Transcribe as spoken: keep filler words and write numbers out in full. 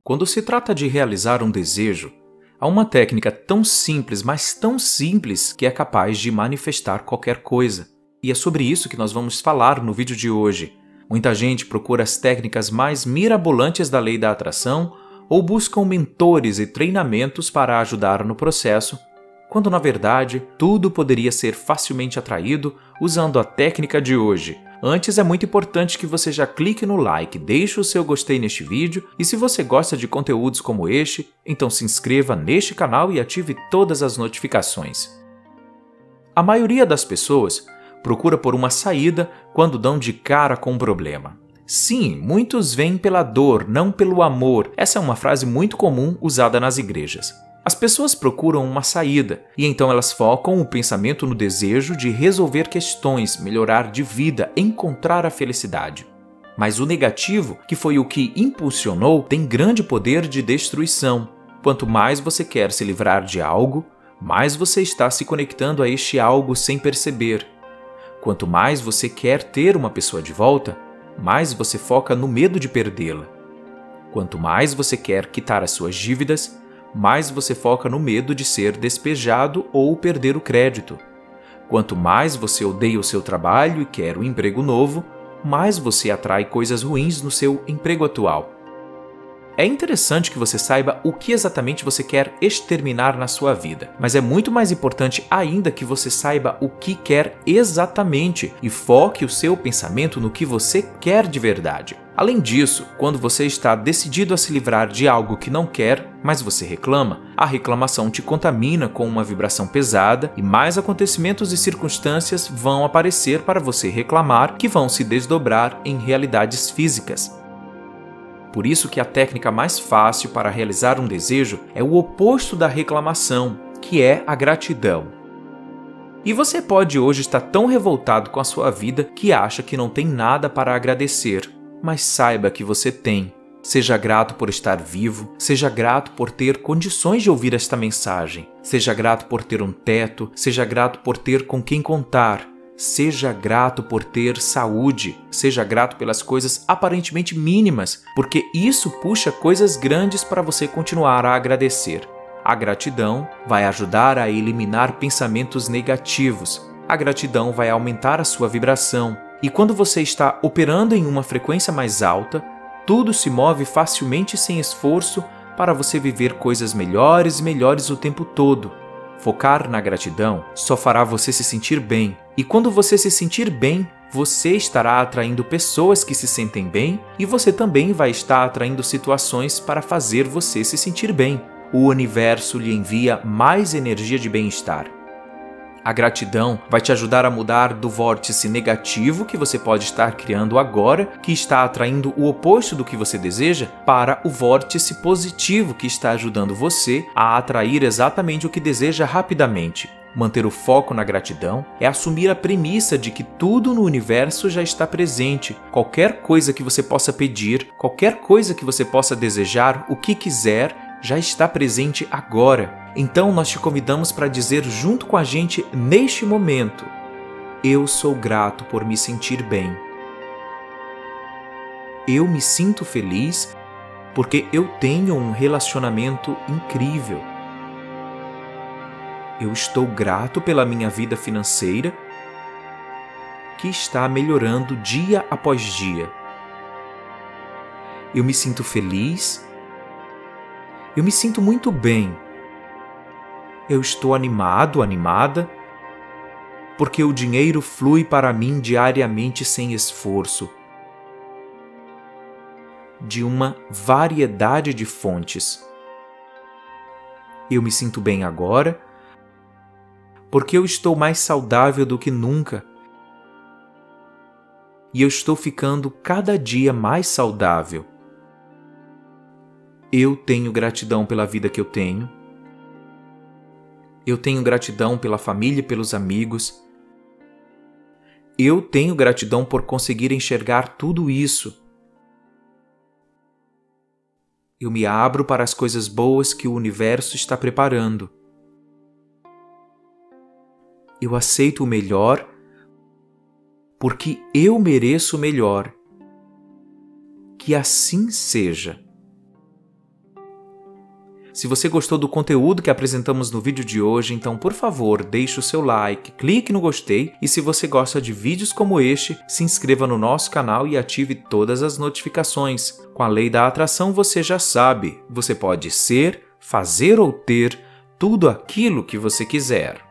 Quando se trata de realizar um desejo, há uma técnica tão simples, mas tão simples, que é capaz de manifestar qualquer coisa. E é sobre isso que nós vamos falar no vídeo de hoje. Muita gente procura as técnicas mais mirabolantes da lei da atração ou buscam mentores e treinamentos para ajudar no processo, quando na verdade tudo poderia ser facilmente atraído usando a técnica de hoje. Antes, é muito importante que você já clique no like, deixe o seu gostei neste vídeo e se você gosta de conteúdos como este, então se inscreva neste canal e ative todas as notificações. A maioria das pessoas procura por uma saída quando dão de cara com um problema. Sim, muitos vêm pela dor, não pelo amor. Essa é uma frase muito comum usada nas igrejas. As pessoas procuram uma saída, e então elas focam o pensamento no desejo de resolver questões, melhorar de vida, encontrar a felicidade. Mas o negativo, que foi o que impulsionou, tem grande poder de destruição. Quanto mais você quer se livrar de algo, mais você está se conectando a este algo sem perceber. Quanto mais você quer ter uma pessoa de volta, mais você foca no medo de perdê-la. Quanto mais você quer quitar as suas dívidas, mais você foca no medo de ser despejado ou perder o crédito. Quanto mais você odeia o seu trabalho e quer um emprego novo, mais você atrai coisas ruins no seu emprego atual. É interessante que você saiba o que exatamente você quer exterminar na sua vida, mas é muito mais importante ainda que você saiba o que quer exatamente e foque o seu pensamento no que você quer de verdade. Além disso, quando você está decidido a se livrar de algo que não quer, mas você reclama, a reclamação te contamina com uma vibração pesada e mais acontecimentos e circunstâncias vão aparecer para você reclamar que vão se desdobrar em realidades físicas. Por isso que a técnica mais fácil para realizar um desejo é o oposto da reclamação, que é a gratidão. E você pode hoje estar tão revoltado com a sua vida que acha que não tem nada para agradecer, mas saiba que você tem. Seja grato por estar vivo, seja grato por ter condições de ouvir esta mensagem, seja grato por ter um teto, seja grato por ter com quem contar. Seja grato por ter saúde, seja grato pelas coisas aparentemente mínimas, porque isso puxa coisas grandes para você continuar a agradecer. A gratidão vai ajudar a eliminar pensamentos negativos. A gratidão vai aumentar a sua vibração. E quando você está operando em uma frequência mais alta, tudo se move facilmente e sem esforço para você viver coisas melhores e melhores o tempo todo. Focar na gratidão só fará você se sentir bem. E quando você se sentir bem, você estará atraindo pessoas que se sentem bem e você também vai estar atraindo situações para fazer você se sentir bem. O universo lhe envia mais energia de bem-estar. A gratidão vai te ajudar a mudar do vórtice negativo que você pode estar criando agora, que está atraindo o oposto do que você deseja, para o vórtice positivo que está ajudando você a atrair exatamente o que deseja rapidamente. Manter o foco na gratidão é assumir a premissa de que tudo no universo já está presente. Qualquer coisa que você possa pedir, qualquer coisa que você possa desejar, o que quiser, já está presente agora. Então nós te convidamos para dizer junto com a gente neste momento: eu sou grato por me sentir bem. Eu me sinto feliz porque eu tenho um relacionamento incrível. Eu estou grato pela minha vida financeira, que está melhorando dia após dia. Eu me sinto feliz. Eu me sinto muito bem. Eu estou animado, animada, porque o dinheiro flui para mim diariamente sem esforço, de uma variedade de fontes. Eu me sinto bem agora, porque eu estou mais saudável do que nunca. E eu estou ficando cada dia mais saudável. Eu tenho gratidão pela vida que eu tenho. Eu tenho gratidão pela família e pelos amigos. Eu tenho gratidão por conseguir enxergar tudo isso. Eu me abro para as coisas boas que o universo está preparando. Eu aceito o melhor porque eu mereço o melhor. Que assim seja. Se você gostou do conteúdo que apresentamos no vídeo de hoje, então por favor deixe o seu like, clique no gostei e se você gosta de vídeos como este, se inscreva no nosso canal e ative todas as notificações. Com a lei da atração você já sabe, você pode ser, fazer ou ter tudo aquilo que você quiser.